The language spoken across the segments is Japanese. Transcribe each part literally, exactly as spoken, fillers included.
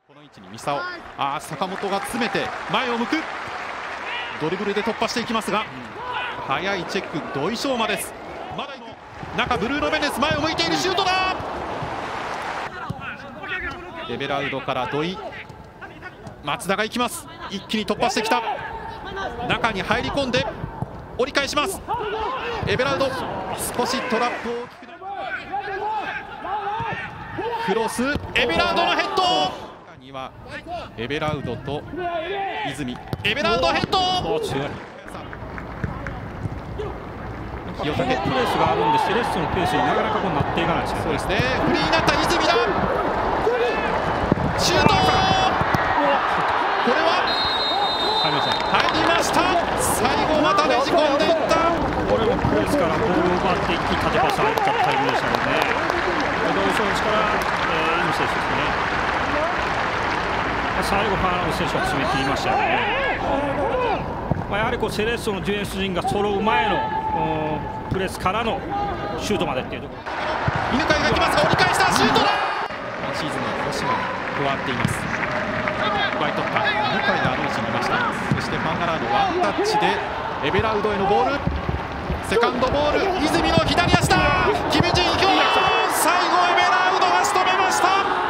この位置に三沢、あー坂本が詰めて前を向く、ドリブルで突破していきますが、速いチェック、土井翔馬です。まだ中、ブルーノ・メンデス、前を向いている、シュートだ。エベラウドから土井、松田が行きます。一気に突破してきた。中に入り込んで折り返します。エベラウド、少しトラップを大きくなる、クロス、エベラウドのヘッドにはエベラウドと泉、エベラウドヘッド、強い清武プレスがあるんで、セレッソのペースになかなかこうなっていかないですね。 そうですね、フリーになった泉だ、シュート、これは入りました。最後またねじ込んでいった。 これもプレスからボールを奪って一気に縦パス入ったタイムでしたもんね。土井選手から、えー、泉選手ですね。最後、ファーナンド選手が詰め切りましたよね。まあ、やはりこうセレッソのディフェンス陣が揃う前のプレスからのシュートまでっていうところ。 犬飼が来ますが折り返したシュートだ。今シーズンの星も加わっています。奪い取った犬飼があの位置にいました。そしてファンガラーのワンタッチでエベラウドへのボール、セカンドボール、泉の左足だ、キム・ジンヒョン、最後エベラウドが仕留めました。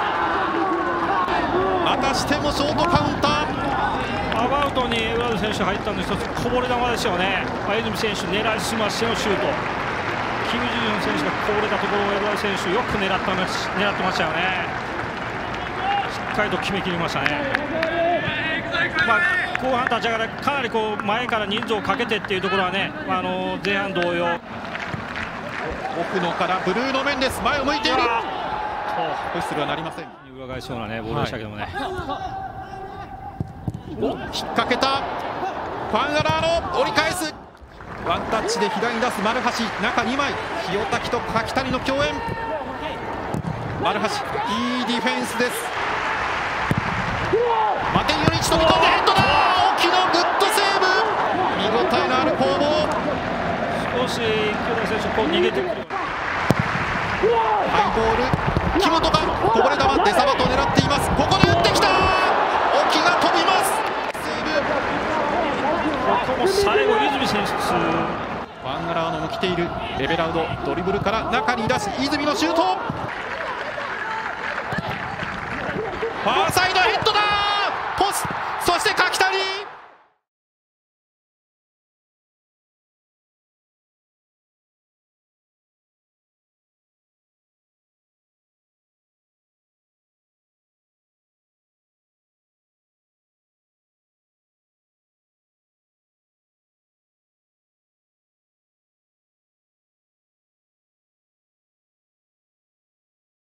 またしてもショートカウンター、 アバウトにエベラウド選手入ったんで、一つこぼれ球ですよね。泉選手狙いすましてのシュート、キム・ジンヒョン選手がこぼれたところをエベラウド選手よく狙ってまし狙ってましたよね。しっかりと決めきりましたね。まあ、後半立ち上がりかなりこう前から人数をかけてっていうところはね、あの前半同様。 奥野からブルーノ・メンデス、前を向いている、ホイッスルはなりません。 裏返しそうなねボールでしたけどもね、 はい、引っ掛けたファンガラーの折り返す、ワンタッチで左に出す丸橋、中にまい、清滝と柿谷の共演、丸橋いいディフェンスです。マテイヨに一度飛び込んでヘッドだ、沖野グッドセーブ、見応えのある攻防。 少し清田選手こう逃げてくる、 ハイボール、木本がこぼれ球、デサバトを狙っています。ここで打ってきた、沖が飛びます、セーブ。 ここも最後泉選手、 ファンガラーノも来ている、エベラウドドリブルから中に出し、泉のシュート、ファーサイドヘッドだ。